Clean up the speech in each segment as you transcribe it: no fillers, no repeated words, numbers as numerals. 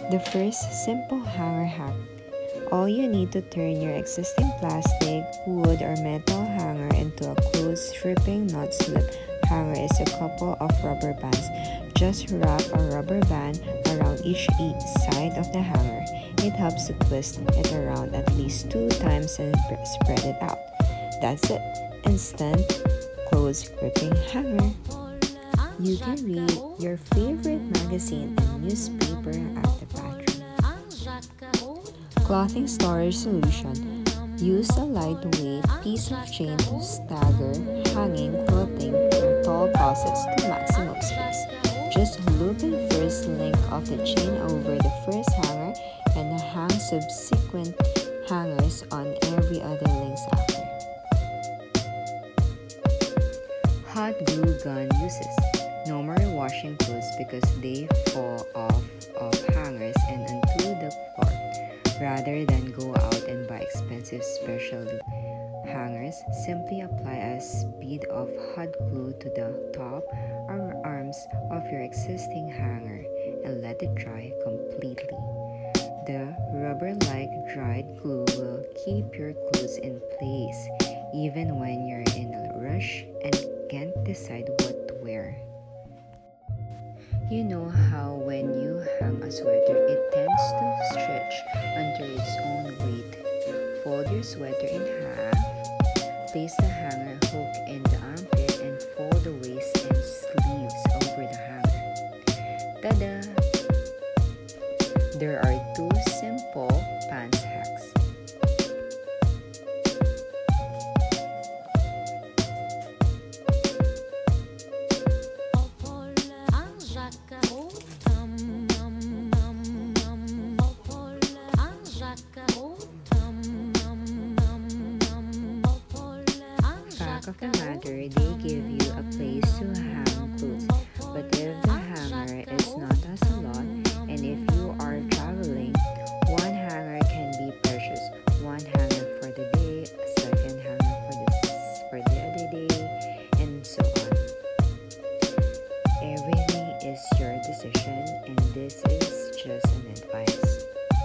The first simple hanger hack. All you need to turn your existing plastic, wood, or metal hanger into a closed stripping not slip hanger is a couple of rubber bands. Just wrap a rubber band around each side of the hanger. It helps to twist it around at least 2 times and spread it out. That's it. Instant closed gripping hanger. You can read your favorite magazine and newspaper at the bathroom. Clothing storage solution. Use a lightweight piece of chain to stagger hanging clothing in tall closets to maximum space. Just loop the first link of the chain over the first hanger and hang subsequent hangers on every other links after. Hot glue gun uses. No more washing clothes because they fall off of hangers and onto the floor. Rather than go out and buy expensive special hangers, simply apply a bead of hot glue to the top or arms of your existing hanger and let it dry completely. The rubber-like dried glue will keep your clothes in place even when you're in a rush and can't decide what to wear. You know how when you hang a sweater, it tends to stretch under its own weight. Fold your sweater in half, place the hanger hook in the armpit, and fold the waist and sleeves over the hanger. Tada! There are 2 simple pants hacks. Fact of the matter, they give you a place to hang clothes, but if the hanger is not as a lot, and if you are traveling, one hanger can be precious. One hanger for the day, a second hanger for the other day, and so on. Everything is your decision, and this is just an advice.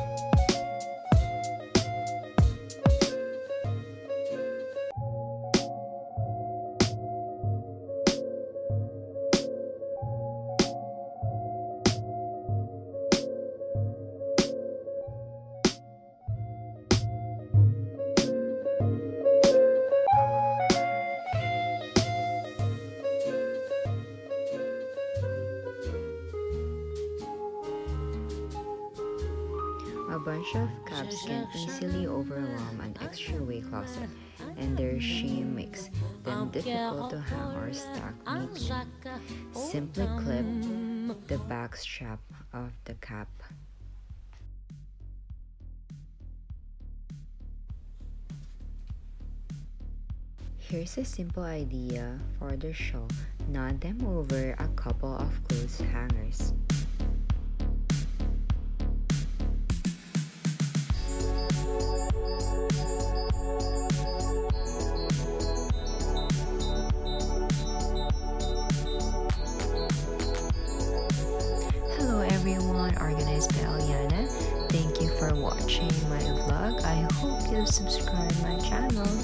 A bunch of caps can easily overwhelm an extra-weight closet, and their shame makes them difficult to hang or stack neatly. Simply clip the back strap of the cap. Here's a simple idea for the show. Knot them over a couple of clothes hangers. Hello everyone, organized by Eleana. Thank you for watching my vlog. I hope you subscribe my channel.